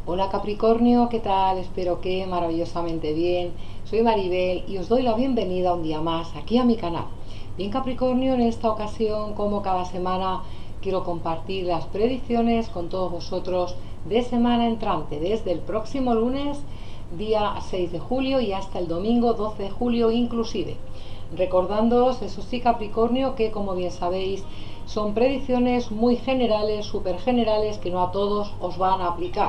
Hola Capricornio, ¿qué tal? Espero que maravillosamente bien. Soy Maribel y os doy la bienvenida un día más aquí a mi canal. Bien Capricornio, en esta ocasión, como cada semana, quiero compartir las predicciones con todos vosotros de semana entrante, desde el próximo lunes, día 6 de julio y hasta el domingo 12 de julio inclusive. Recordándoos, eso sí Capricornio, que como bien sabéis, son predicciones muy generales, súper generales, que no a todos os van a aplicar.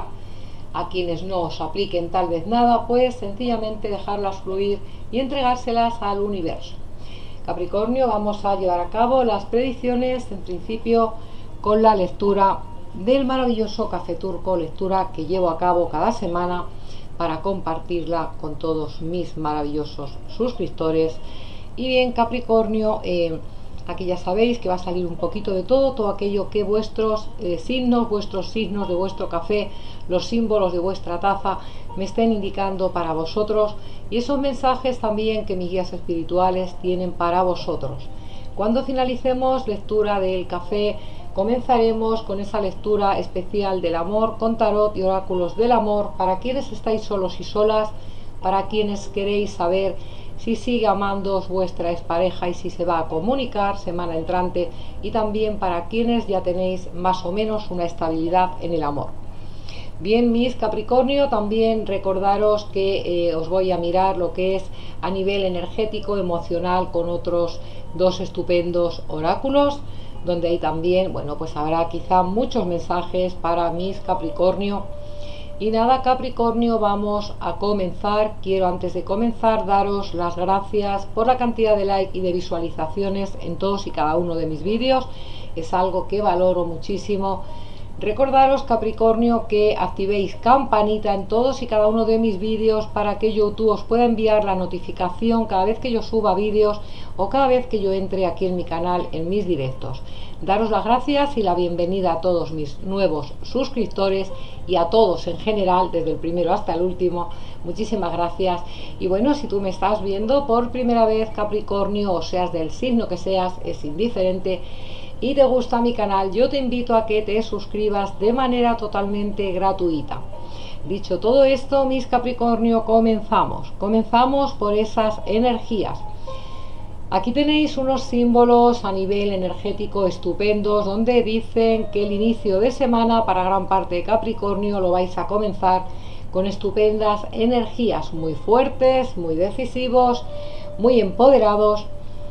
A quienes no os apliquen tal vez nada, pues sencillamente dejarlas fluir y entregárselas al universo. Capricornio, vamos a llevar a cabo las predicciones en principio con la lectura del maravilloso Café Turco, lectura que llevo a cabo cada semana para compartirla con todos mis maravillosos suscriptores. Y bien Capricornio, aquí ya sabéis que va a salir un poquito de todo aquello que vuestros signos de vuestro café, los símbolos de vuestra taza me estén indicando para vosotros, y esos mensajes también que mis guías espirituales tienen para vosotros. Cuando finalicemos lectura del café, comenzaremos con esa lectura especial del amor con tarot y oráculos del amor para quienes estáis solos y solas, para quienes queréis saber si sigue amándoos vuestra expareja y si se va a comunicar semana entrante, y también para quienes ya tenéis más o menos una estabilidad en el amor. Bien, mis Capricornio, también recordaros que os voy a mirar lo que es a nivel energético, emocional, con otros dos estupendos oráculos, donde hay también, bueno, pues habrá quizá muchos mensajes para mis Capricornio. Y nada Capricornio, vamos a comenzar. Quiero antes de comenzar daros las gracias por la cantidad de like y de visualizaciones en todos y cada uno de mis vídeos. Es algo que valoro muchísimo. Recordaros Capricornio que activéis campanita en todos y cada uno de mis vídeos para que YouTube os pueda enviar la notificación cada vez que yo suba vídeos o cada vez que yo entre aquí en mi canal en mis directos. Daros las gracias y la bienvenida a todos mis nuevos suscriptores y a todos en general, desde el primero hasta el último. Muchísimas gracias. Y bueno, si tú me estás viendo por primera vez Capricornio, o seas del signo que seas, es indiferente, y te gusta mi canal, yo te invito a que te suscribas de manera totalmente gratuita. Dicho todo esto, mis Capricornio, comenzamos por esas energías. Aquí tenéis unos símbolos a nivel energético estupendos, donde dicen que el inicio de semana para gran parte de Capricornio lo vais a comenzar con estupendas energías, muy fuertes, muy decisivos, muy empoderados.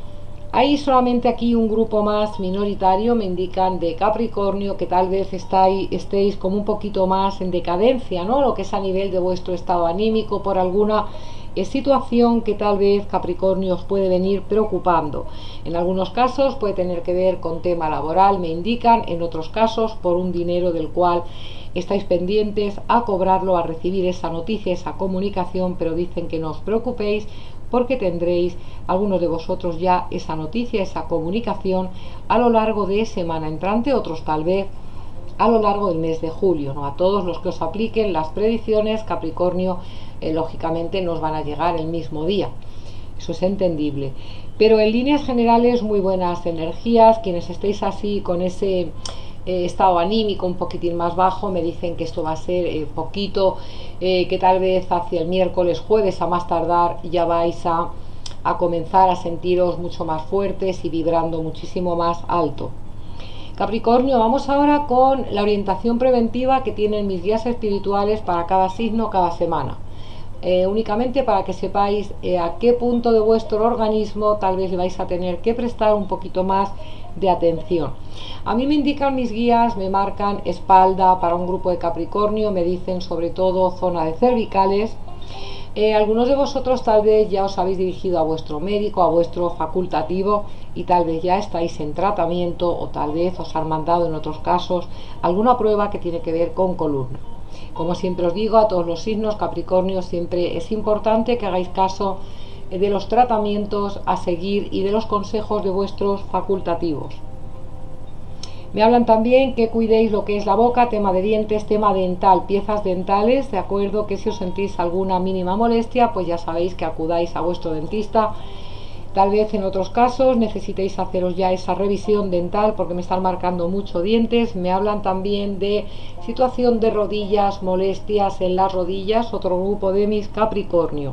Hay solamente aquí un grupo más minoritario, me indican, de Capricornio, que tal vez estéis como un poquito más en decadencia, ¿no? Lo que es a nivel de vuestro estado anímico, por alguna situación que tal vez Capricornio os puede venir preocupando. En algunos casos puede tener que ver con tema laboral, me indican, en otros casos por un dinero del cual estáis pendientes a cobrarlo, a recibir esa noticia, esa comunicación, pero dicen que no os preocupéis porque tendréis algunos de vosotros ya esa noticia, esa comunicación a lo largo de semana entrante, otros tal vez a lo largo del mes de julio, ¿no? A todos los que os apliquen las predicciones Capricornio, lógicamente nos van a llegar el mismo día, eso es entendible, pero en líneas generales muy buenas energías. Quienes estéis así con ese estado anímico un poquitín más bajo, me dicen que esto va a ser poquito, que tal vez hacia el miércoles, jueves a más tardar ya vais a comenzar a sentiros mucho más fuertes y vibrando muchísimo más alto. Capricornio, vamos ahora con la orientación preventiva que tienen mis guías espirituales para cada signo cada semana. Únicamente para que sepáis a qué punto de vuestro organismo tal vez le vais a tener que prestar un poquito más de atención. A mí me indican mis guías, me marcan espalda para un grupo de Capricornio, me dicen sobre todo zona de cervicales. Algunos de vosotros tal vez ya os habéis dirigido a vuestro médico, a vuestro facultativo, y tal vez ya estáis en tratamiento, o tal vez os han mandado en otros casos alguna prueba que tiene que ver con columna. Como siempre os digo a todos los signos Capricornio, siempre es importante que hagáis caso de los tratamientos a seguir y de los consejos de vuestros facultativos. Me hablan también que cuidéis lo que es la boca, tema de dientes, tema dental, piezas dentales, de acuerdo, que si os sentís alguna mínima molestia, pues ya sabéis que acudáis a vuestro dentista. Tal vez en otros casos necesitéis haceros ya esa revisión dental porque me están marcando mucho dientes. Me hablan también de situación de rodillas, molestias en las rodillas, otro grupo de mis Capricornio.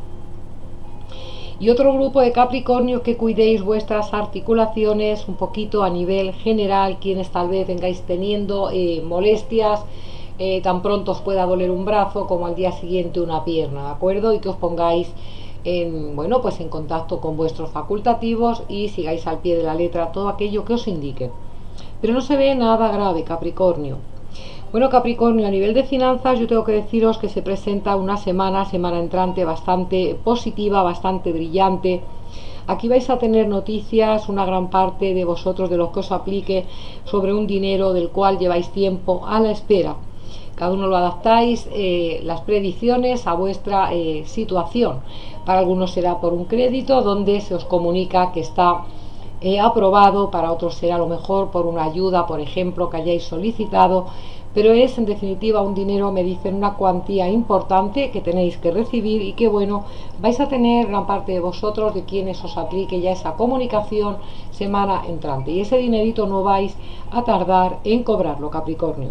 Y otro grupo de Capricornio, que cuidéis vuestras articulaciones un poquito a nivel general, quienes tal vez vengáis teniendo molestias, tan pronto os pueda doler un brazo como al día siguiente una pierna, ¿de acuerdo? Y que os pongáis bueno, pues en contacto con vuestros facultativos y sigáis al pie de la letra todo aquello que os indique. Pero no se ve nada grave, Capricornio. Bueno, Capricornio, a nivel de finanzas yo tengo que deciros que se presenta una semana entrante bastante positiva, bastante brillante. Aquí vais a tener noticias, una gran parte de vosotros, de los que os aplique, sobre un dinero del cual lleváis tiempo a la espera. Cada uno lo adaptáis las predicciones a vuestra situación. Para algunos será por un crédito donde se os comunica que está aprobado, para otros será a lo mejor por una ayuda, por ejemplo, que hayáis solicitado, pero es en definitiva un dinero, me dicen, una cuantía importante que tenéis que recibir y que bueno, vais a tener gran parte de vosotros, de quienes os aplique ya esa comunicación semana entrante, y ese dinerito no vais a tardar en cobrarlo, Capricornio.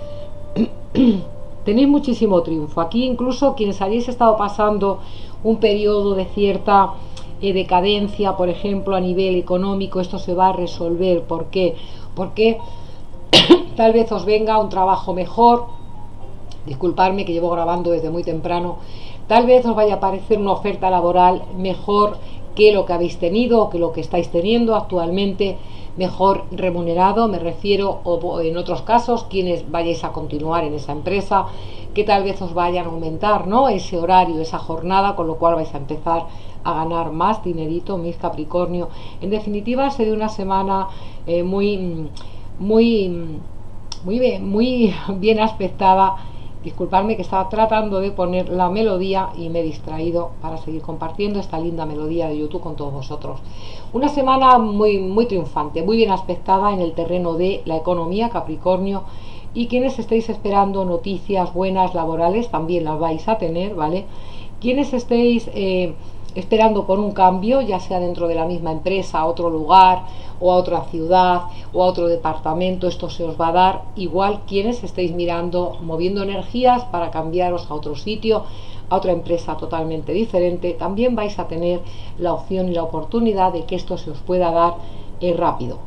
Tenéis muchísimo triunfo. Aquí incluso quienes hayáis estado pasando un periodo de cierta decadencia, por ejemplo a nivel económico, esto se va a resolver. ¿Por qué? Porque tal vez os venga un trabajo mejor. Disculpadme que llevo grabando desde muy temprano. Tal vez os vaya a aparecer una oferta laboral mejor que lo que habéis tenido o que lo que estáis teniendo actualmente, mejor remunerado, me refiero, o en otros casos quienes vayáis a continuar en esa empresa, que tal vez os vayan a aumentar, ¿no?, ese horario, esa jornada, con lo cual vais a empezar a ganar más dinerito, mis Capricornio. En definitiva, se dio una semana muy bien aspectada. Disculpadme que estaba tratando de poner la melodía y me he distraído para seguir compartiendo esta linda melodía de YouTube con todos vosotros. Una semana muy triunfante, muy bien aspectada en el terreno de la economía, Capricornio, y quienes estéis esperando noticias buenas laborales también las vais a tener, ¿vale? Quienes estéis esperando por un cambio, ya sea dentro de la misma empresa, a otro lugar o a otra ciudad o a otro departamento, esto se os va a dar. Igual quienes estéis mirando, moviendo energías para cambiaros a otro sitio, a otra empresa totalmente diferente, también vais a tener la opción y la oportunidad de que esto se os pueda dar rápido.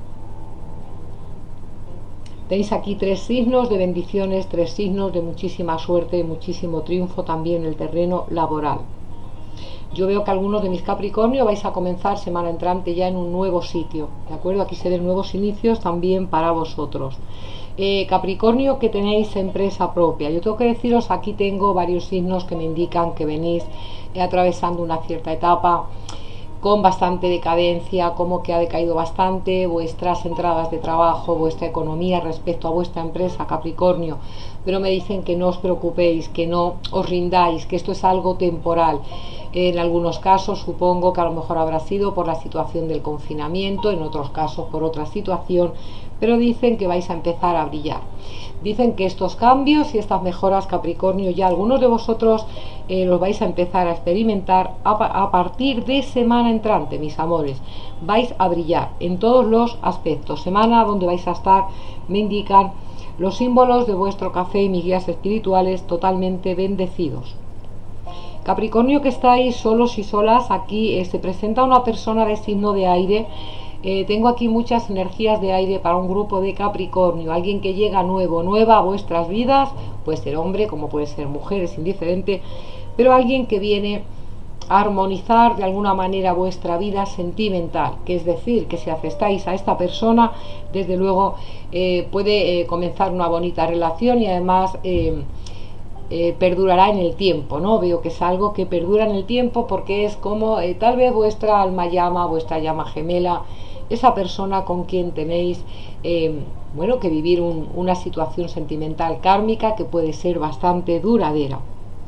Tenéis aquí 3 signos de bendiciones, 3 signos de muchísima suerte, muchísimo triunfo también en el terreno laboral. Yo veo que algunos de mis Capricornio vais a comenzar semana entrante ya en un nuevo sitio, ¿de acuerdo? Aquí se ven nuevos inicios también para vosotros. Capricornio, que tenéis empresa propia. Yo tengo que deciros, aquí tengo varios signos que me indican que venís atravesando una cierta etapa con bastante decadencia, como que ha decaído bastante vuestras entradas de trabajo, vuestra economía respecto a vuestra empresa, Capricornio. Pero me dicen que no os preocupéis, que no os rindáis, que esto es algo temporal. En algunos casos supongo que a lo mejor habrá sido por la situación del confinamiento, en otros casos por otra situación, pero dicen que vais a empezar a brillar. Dicen que estos cambios y estas mejoras, Capricornio, ya algunos de vosotros los vais a empezar a experimentar a partir de semana entrante, mis amores. Vais a brillar en todos los aspectos. Semana donde vais a estar, me indican los símbolos de vuestro café y mis guías espirituales, totalmente bendecidos. Capricornio, que estáis solos y solas, aquí se presenta una persona de signo de aire. Tengo aquí muchas energías de aire para un grupo de Capricornio, alguien que llega nueva a vuestras vidas, puede ser hombre como puede ser mujer, es indiferente, pero alguien que viene a armonizar de alguna manera vuestra vida sentimental, que es decir, que si aceptáis a esta persona, desde luego puede comenzar una bonita relación y además perdurará en el tiempo, ¿no? Veo que es algo que perdura en el tiempo porque es como tal vez vuestra alma llama, vuestra llama gemela, esa persona con quien tenéis bueno, que vivir una situación sentimental kármica que puede ser bastante duradera.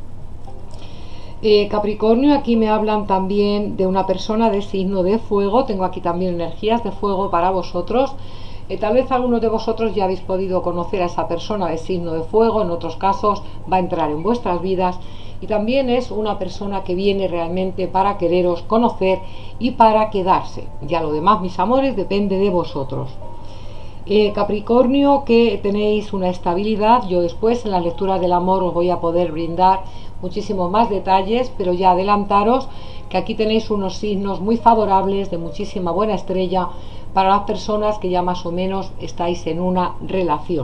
Capricornio, aquí me hablan también de una persona de signo de fuego. Tengo aquí también energías de fuego para vosotros. Tal vez algunos de vosotros ya habéis podido conocer a esa persona de signo de fuego, en otros casos va a entrar en vuestras vidas y también es una persona que viene realmente para quereros conocer y para quedarse. Ya lo demás, mis amores, depende de vosotros. Capricornio, que tenéis una estabilidad. Yo después en las lecturas del amor os voy a poder brindar muchísimos más detalles, pero ya adelantaros que aquí tenéis unos signos muy favorables de muchísima buena estrella para las personas que ya más o menos estáis en una relación.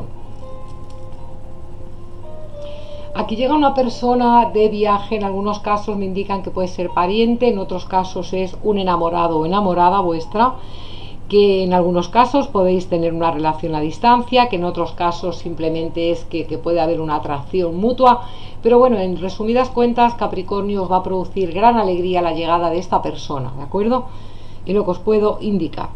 Aquí llega una persona de viaje, en algunos casos me indican que puede ser pariente, en otros casos es un enamorado o enamorada vuestra, que en algunos casos podéis tener una relación a distancia, que en otros casos simplemente es que puede haber una atracción mutua, pero bueno, en resumidas cuentas, Capricornio, os va a producir gran alegría la llegada de esta persona, ¿de acuerdo? Y lo que os puedo indicar.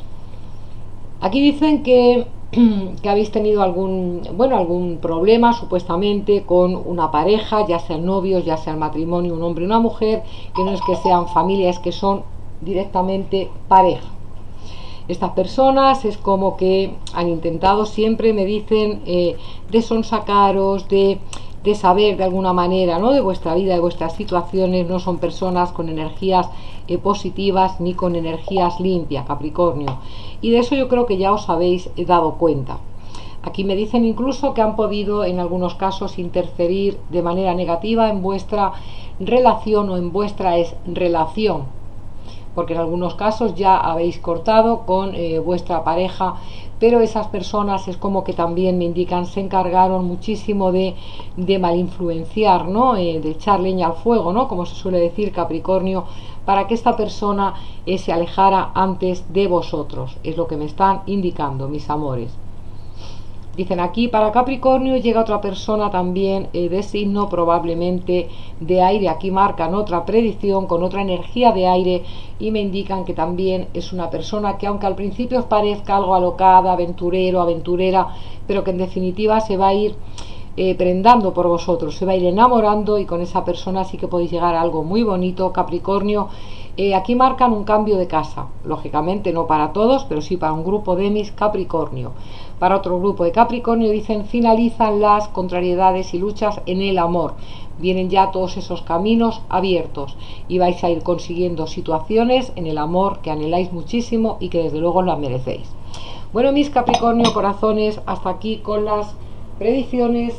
Aquí dicen que habéis tenido algún problema supuestamente con una pareja, ya sean novios, ya sea el matrimonio, un hombre y una mujer, que no es que sean familia, es que son directamente pareja. Estas personas es como que han intentado, siempre me dicen, de sonsacaros, de saber de alguna manera, ¿no?, de vuestra vida, de vuestras situaciones. No son personas con energías positivas ni con energías limpias, Capricornio, y de eso yo creo que ya os habéis dado cuenta. Aquí me dicen incluso que han podido en algunos casos interferir de manera negativa en vuestra relación o en vuestra relación, porque en algunos casos ya habéis cortado con vuestra pareja, pero esas personas es como que también me indican se encargaron muchísimo de malinfluenciar, ¿no?, de echar leña al fuego, ¿no?, como se suele decir, Capricornio, para que esta persona se alejara antes de vosotros. Es lo que me están indicando, mis amores. Dicen aquí, para Capricornio llega otra persona también de signo probablemente de aire. Aquí marcan otra predicción con otra energía de aire y me indican que también es una persona que, aunque al principio os parezca algo alocada, aventurero, aventurera, pero que en definitiva se va a ir prendando por vosotros, se va a ir enamorando, y con esa persona sí que podéis llegar a algo muy bonito, Capricornio. Aquí marcan un cambio de casa, lógicamente no para todos, pero sí para un grupo de mis Capricornio. Para otro grupo de Capricornio dicen finalizan las contrariedades y luchas en el amor, vienen ya todos esos caminos abiertos y vais a ir consiguiendo situaciones en el amor que anheláis muchísimo y que desde luego las merecéis. Bueno, mis Capricornio corazones, hasta aquí con las predicciones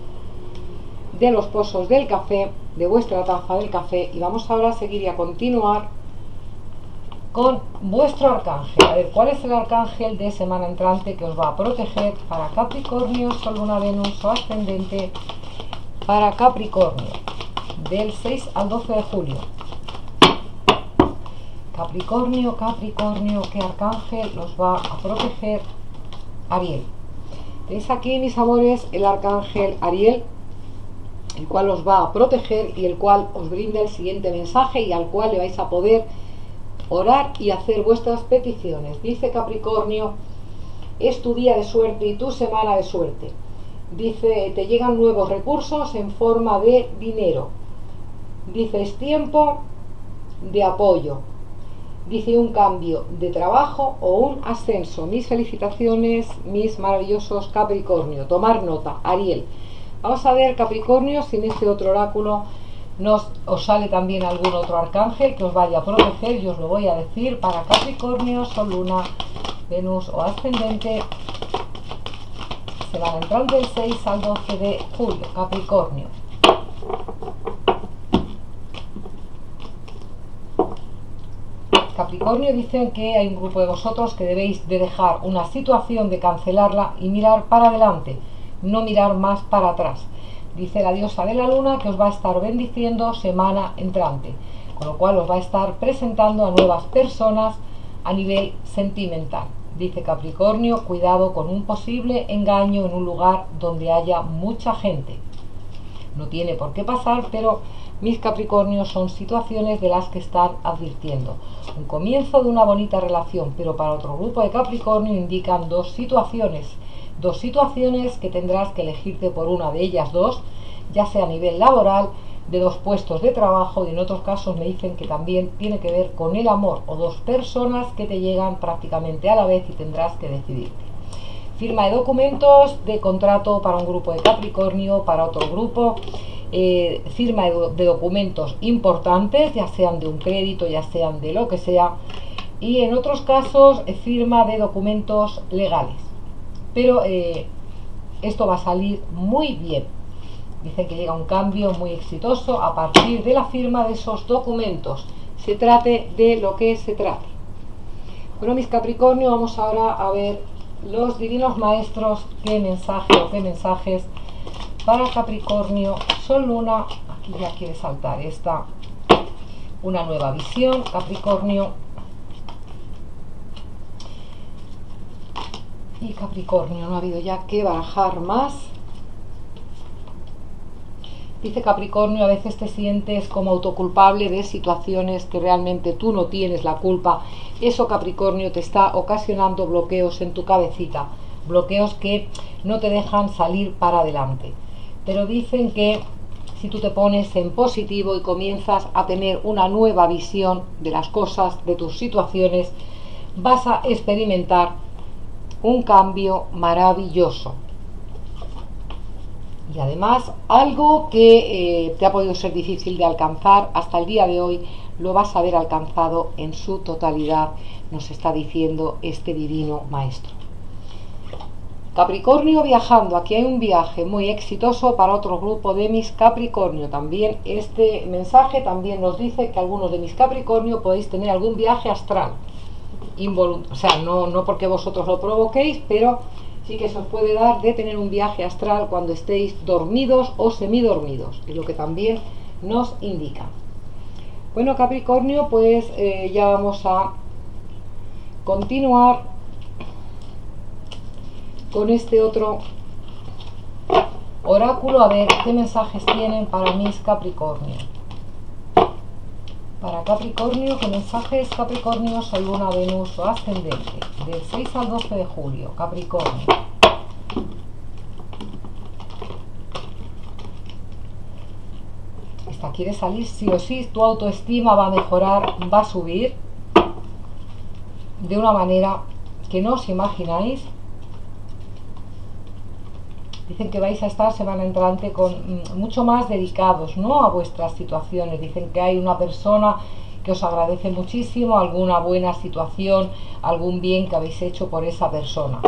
de los pozos del café, de vuestra taza del café, y vamos ahora a seguir y a continuar con vuestro arcángel. A ver, ¿cuál es el arcángel de semana entrante que os va a proteger para Capricornio, Sol, Luna, Venus o ascendente para Capricornio del 6 al 12 de julio? Capricornio, Capricornio, ¿qué arcángel los va a proteger? Ariel. Tenéis aquí, mis amores, el arcángel Ariel, el cual os va a proteger y el cual os brinda el siguiente mensaje y al cual le vais a poder orar y hacer vuestras peticiones. Dice Capricornio, es tu día de suerte y tu semana de suerte. Dice, te llegan nuevos recursos en forma de dinero. Dice, es tiempo de apoyo. Dice, un cambio de trabajo o un ascenso. Mis felicitaciones, mis maravillosos Capricornio. Tomar nota, Ariel. Vamos a ver, Capricornio, si en este otro oráculo os sale también algún otro arcángel que os vaya a proteger. Yo os lo voy a decir para Capricornio, Sol, Luna, Venus o ascendente. Se van entrando del 6 al 12 de julio, Capricornio. Capricornio, dicen que hay un grupo de vosotros que debéis de dejar una situación, de cancelarla y mirar para adelante, no mirar más para atrás. Dice la diosa de la luna que os va a estar bendiciendo semana entrante, con lo cual os va a estar presentando a nuevas personas a nivel sentimental. Dice Capricornio, cuidado con un posible engaño en un lugar donde haya mucha gente. No tiene por qué pasar, pero mis Capricornios son situaciones de las que están advirtiendo. Un comienzo de una bonita relación, pero para otro grupo de Capricornio indican dos situaciones que tendrás que elegirte por una de ellas dos, ya sea a nivel laboral, de dos puestos de trabajo, y en otros casos me dicen que también tiene que ver con el amor o dos personas que te llegan prácticamente a la vez y tendrás que decidirte. Firma de documentos de contrato para un grupo de Capricornio, para otro grupo firma de documentos importantes, ya sean de un crédito, ya sean de lo que sea, y en otros casos firma de documentos legales. Pero esto va a salir muy bien. Dicen que llega un cambio muy exitoso a partir de la firma de esos documentos, se trate de lo que se trate. Bueno, mis Capricornio, vamos ahora a ver los divinos maestros, qué mensaje o qué mensajes para Capricornio, Sol, Luna. Aquí ya quiere saltar esta, una nueva visión, Capricornio. Y Capricornio, no ha habido ya que barajar más. Dice Capricornio, a veces te sientes como autoculpable de situaciones que realmente tú no tienes la culpa. Eso, Capricornio, te está ocasionando bloqueos en tu cabecita, bloqueos que no te dejan salir para adelante. Pero dicen que si tú te pones en positivo y comienzas a tener una nueva visión de las cosas, de tus situaciones, vas a experimentar un cambio maravilloso. Y además, algo que te ha podido ser difícil de alcanzar hasta el día de hoy, lo vas a haber alcanzado en su totalidad, nos está diciendo este divino maestro. Capricornio viajando, aquí hay un viaje muy exitoso para otro grupo de mis Capricornio. También este mensaje también nos dice que algunos de mis Capricornio podéis tener algún viaje astral involuntario, o sea, no porque vosotros lo provoquéis, pero sí que se os puede dar de tener un viaje astral cuando estéis dormidos o semidormidos, es lo que también nos indica. Bueno, Capricornio, pues ya vamos a continuar con este otro oráculo, a ver qué mensajes tienen para mis Capricornio. Para Capricornio, ¿qué mensajes, Capricornio, Sol, Luna, Venus o ascendente? Del 6 al 12 de julio, Capricornio. Esta quiere salir sí o sí, tu autoestima va a mejorar, va a subir de una manera que no os imagináis. Dicen que vais a estar semana entrante con mucho más dedicados, ¿no?, a vuestras situaciones. Dicen que hay una persona que os agradece muchísimo alguna buena situación, algún bien que habéis hecho por esa persona.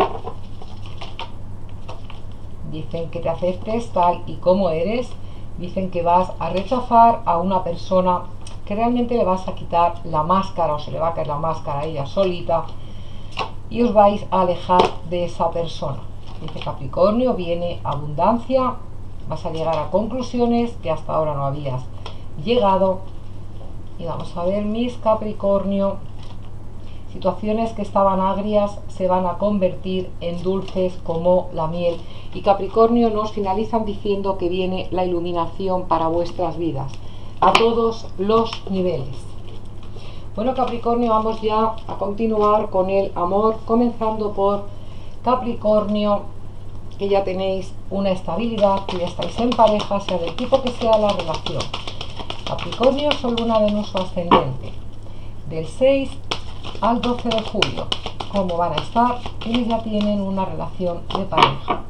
Dicen que te aceptes tal y como eres. Dicen que vas a rechazar a una persona que realmente le vas a quitar la máscara, o se le va a caer la máscara a ella solita, y os vais a alejar de esa persona. Dice Capricornio, viene abundancia, vas a llegar a conclusiones que hasta ahora no habías llegado. Y vamos a ver, mis Capricornio, situaciones que estaban agrias se van a convertir en dulces como la miel. Y Capricornio, nos finalizan diciendo que viene la iluminación para vuestras vidas, a todos los niveles. Bueno, Capricornio, vamos ya a continuar con el amor, comenzando por Capricornio, que ya tenéis una estabilidad, que ya estáis en pareja, sea del tipo que sea la relación. Capricornio, Sol, Luna, Venus o ascendente. Del 6 al 12 de julio, ¿cómo van a estar? Ellos ya tienen una relación de pareja.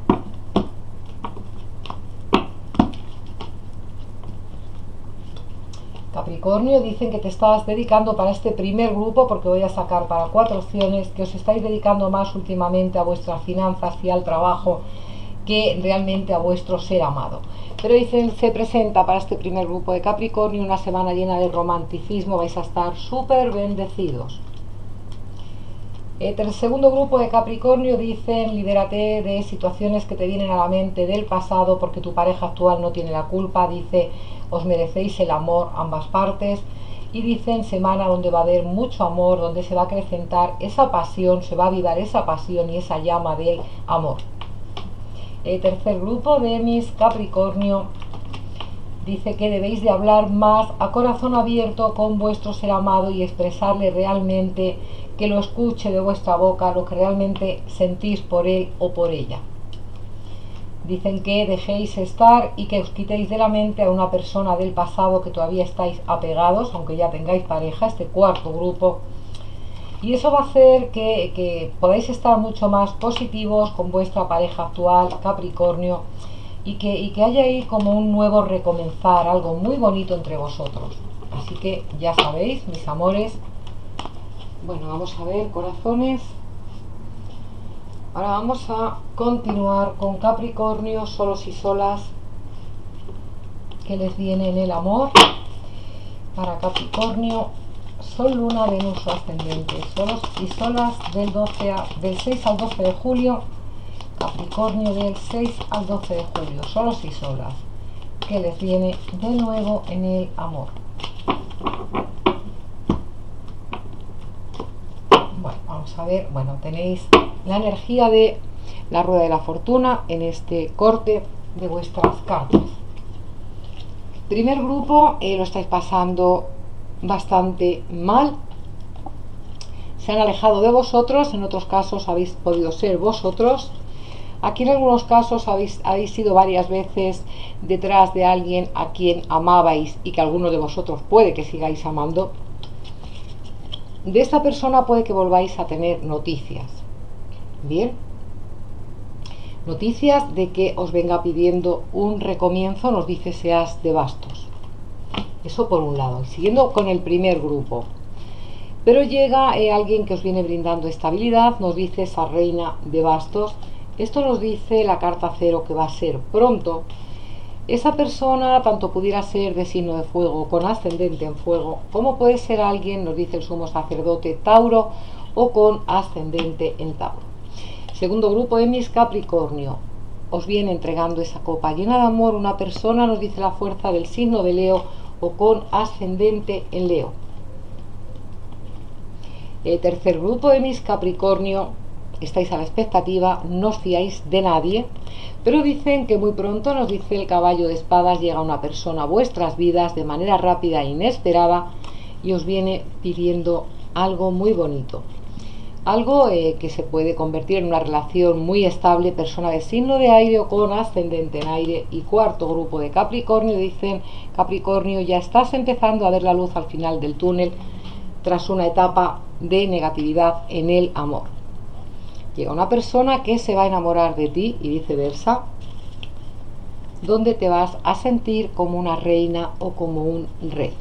Capricornio, dicen que te estás dedicando para este primer grupo, porque voy a sacar para 4 opciones, que os estáis dedicando más últimamente a vuestras finanzas y al trabajo que realmente a vuestro ser amado. Pero dicen, se presenta para este primer grupo de Capricornio una semana llena de romanticismo, vais a estar súper bendecidos. El segundo grupo de Capricornio dicen, libérate de situaciones que te vienen a la mente del pasado, porque tu pareja actual no tiene la culpa. Dice, os merecéis el amor ambas partes. Y dicen, semana donde va a haber mucho amor, donde se va a acrecentar esa pasión, se va a avivar esa pasión y esa llama del amor. El tercer grupo de mis Capricornio dice que debéis de hablar más a corazón abierto con vuestro ser amado y expresarle realmente, que lo escuche de vuestra boca, lo que realmente sentís por él o por ella. Dicen que dejéis estar y que os quitéis de la mente a una persona del pasado que todavía estáis apegados, aunque ya tengáis pareja, este cuarto grupo. Y eso va a hacer que podáis estar mucho más positivos con vuestra pareja actual, Capricornio, y que haya ahí como un nuevo recomenzar, algo muy bonito entre vosotros. Así que ya sabéis, mis amores. Bueno, vamos a ver, corazones. Ahora vamos a continuar con Capricornio, solos y solas. ¿Qué les viene en el amor? Para Capricornio, Sol, Luna, Venus o ascendente, solos y solas del 6 al 12 de julio. Capricornio del 6 al 12 de julio, solos y solas. ¿Qué les viene de nuevo en el amor? Bueno, vamos a ver. Bueno, tenéis la energía de la rueda de la fortuna en este corte de vuestras cartas. Primer grupo, lo estáis pasando bastante mal. Se han alejado de vosotros, en otros casos habéis podido ser vosotros. Aquí en algunos casos habéis sido varias veces detrás de alguien a quien amabais y que alguno de vosotros puede que sigáis amando. De esta persona puede que volváis a tener noticias. Bien. Noticias de que os venga pidiendo un recomienzo, nos dice ese as de bastos. Eso por un lado. Siguiendo con el primer grupo. Pero llega alguien que os viene brindando estabilidad, nos dice esa reina de bastos. Esto nos dice la carta cero que va a ser pronto. Esa persona tanto pudiera ser de signo de fuego con ascendente en fuego, como puede ser alguien, nos dice el sumo sacerdote, Tauro o con ascendente en Tauro. Segundo grupo de mis Capricornio, os viene entregando esa copa llena de amor una persona, nos dice la fuerza del signo de Leo o con ascendente en Leo. El tercer grupo de mis Capricornio, estáis a la expectativa, no os fiáis de nadie, pero dicen que muy pronto, nos dice el caballo de espadas, llega una persona a vuestras vidas de manera rápida e inesperada y os viene pidiendo algo muy bonito. Algo que se puede convertir en una relación muy estable, persona de signo de aire o con ascendente en aire. Y cuarto grupo de Capricornio, dicen, Capricornio, ya estás empezando a ver la luz al final del túnel tras una etapa de negatividad en el amor. Llega una persona que se va a enamorar de ti y viceversa, donde te vas a sentir como una reina o como un rey.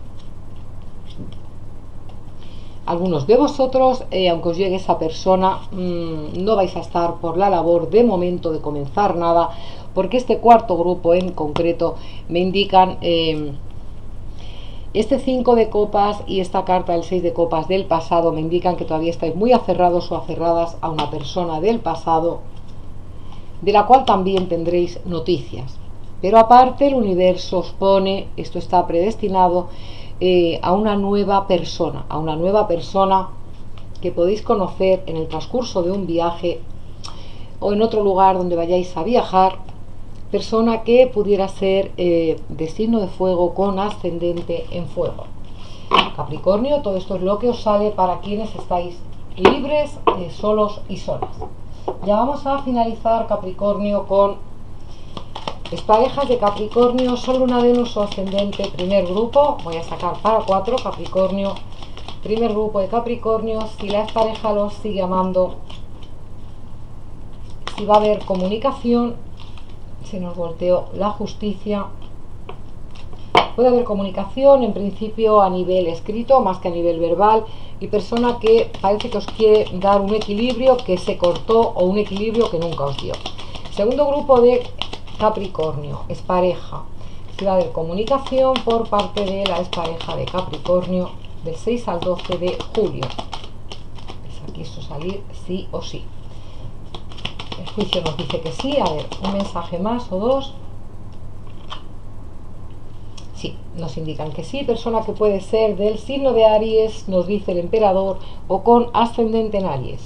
Algunos de vosotros, aunque os llegue esa persona, no vais a estar por la labor de momento de comenzar nada, porque este cuarto grupo en concreto me indican este 5 de copas y esta carta del 6 de copas del pasado, me indican que todavía estáis muy aferrados o aferradas a una persona del pasado, de la cual también tendréis noticias. Pero aparte el universo os pone, esto está predestinado, a una nueva persona que podéis conocer en el transcurso de un viaje o en otro lugar donde vayáis a viajar, persona que pudiera ser de signo de fuego con ascendente en fuego. Capricornio, todo esto es lo que os sale para quienes estáis libres, solos y solas. Ya vamos a finalizar, Capricornio, con parejas de Capricornio, Sol, Luna, Venus o ascendente. Primer grupo, voy a sacar para 4, Capricornio. Primer grupo de Capricornio, si la pareja los sigue amando, si va a haber comunicación, se nos volteó la justicia. Puede haber comunicación, en principio a nivel escrito, más que a nivel verbal, y persona que parece que os quiere dar un equilibrio que se cortó o un equilibrio que nunca os dio. Segundo grupo de Capricornio, es pareja. Si va a haber comunicación por parte de la expareja de Capricornio del 6 al 12 de julio. Esa quiso salir sí o sí. El juicio nos dice que sí. A ver, un mensaje más o dos. Sí, nos indican que sí. Persona que puede ser del signo de Aries, nos dice el emperador, o con ascendente en Aries.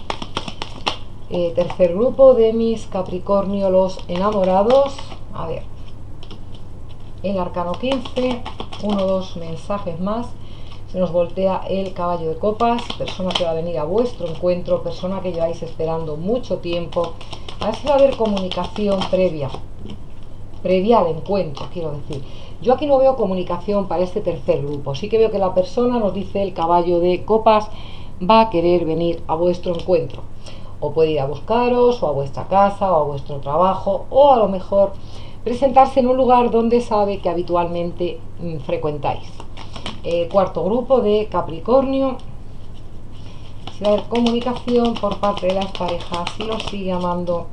Tercer grupo de mis Capricornio, los enamorados. A ver, el arcano 15, uno o dos mensajes más. Se nos voltea el caballo de copas, persona que va a venir a vuestro encuentro, persona que lleváis esperando mucho tiempo. A ver si va a haber comunicación previa al encuentro, quiero decir. Yo aquí no veo comunicación para este tercer grupo, sí que veo que la persona, nos dice el caballo de copas, va a querer venir a vuestro encuentro. O puede ir a buscaros, o a vuestra casa, o a vuestro trabajo, o a lo mejor presentarse en un lugar donde sabe que habitualmente frecuentáis. Cuarto grupo de Capricornio. Si va a haber comunicación por parte de las parejas, si los sigue amando.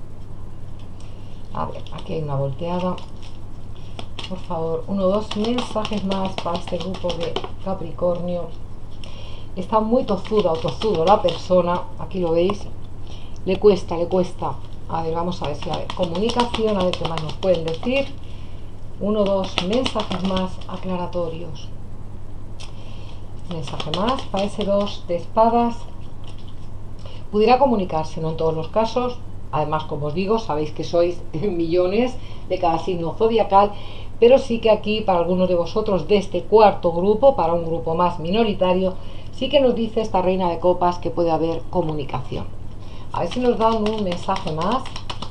A ver, aquí hay una volteada. Por favor, 1 o 2 mensajes más para este grupo de Capricornio. Está muy tozuda o tozudo la persona, aquí lo veis. Le cuesta. A ver, vamos a ver si hay comunicación, a ver qué más nos pueden decir. 1 o 2 mensajes más aclaratorios. Mensaje más para ese 2 de espadas. Pudiera comunicarse, no en todos los casos. Además, como os digo, sabéis que sois millones de cada signo zodiacal, pero sí que aquí para algunos de vosotros de este cuarto grupo, para un grupo más minoritario, sí que nos dice esta reina de copas que puede haber comunicación. A ver si nos dan un mensaje más.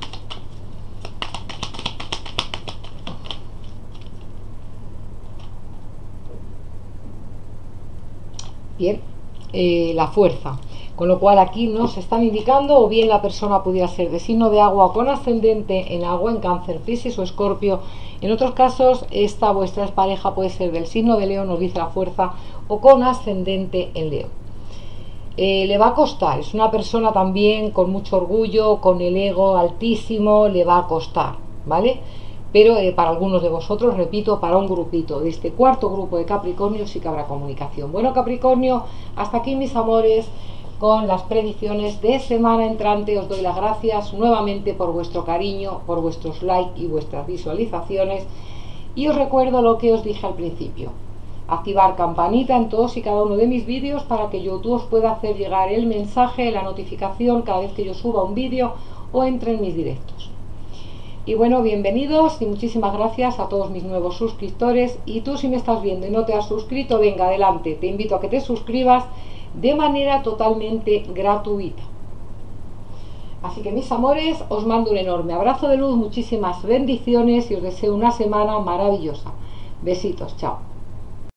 Bien, la fuerza. Con lo cual aquí nos están indicando, o bien la persona pudiera ser de signo de agua con ascendente en agua, en Cáncer, Piscis o Escorpio. En otros casos, esta vuestra pareja puede ser del signo de León, nos dice la fuerza, o con ascendente en León. Le va a costar, es una persona también con mucho orgullo, con el ego altísimo, le va a costar, ¿vale? Pero para algunos de vosotros, repito, para un grupito de este cuarto grupo de Capricornio sí que habrá comunicación. Bueno, Capricornio, hasta aquí mis amores con las predicciones de semana entrante. Os doy las gracias nuevamente por vuestro cariño, por vuestros likes y vuestras visualizaciones, y os recuerdo lo que os dije al principio: activar campanita en todos y cada uno de mis vídeos para que YouTube os pueda hacer llegar el mensaje, la notificación cada vez que yo suba un vídeo o entre en mis directos. Y bueno, bienvenidos y muchísimas gracias a todos mis nuevos suscriptores. Y tú, si me estás viendo y no te has suscrito, venga, adelante, te invito a que te suscribas de manera totalmente gratuita. Así que mis amores, os mando un enorme abrazo de luz, muchísimas bendiciones y os deseo una semana maravillosa. Besitos, chao.